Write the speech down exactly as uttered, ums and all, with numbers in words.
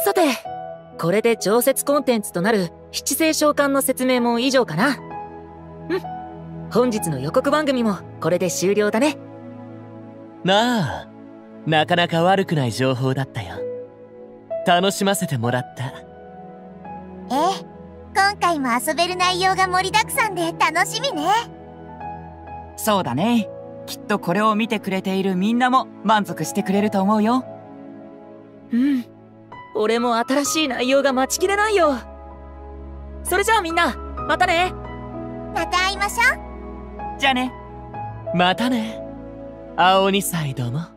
さて、これで常設コンテンツとなる七星召喚の説明も以上かな。うん。本日の予告番組もこれで終了だね。 なあ、なかなか悪くない情報だったよ。楽しませてもらった。 ええ、今回も遊べる内容が盛りだくさんで楽しみね。 そうだね。きっとこれを見てくれているみんなも満足してくれると思うよ。 うん。俺も新しい内容が待ちきれないよ。それじゃあみんな、またね。 また会いましょう。 じゃあね。 またね。青鬼サイドも。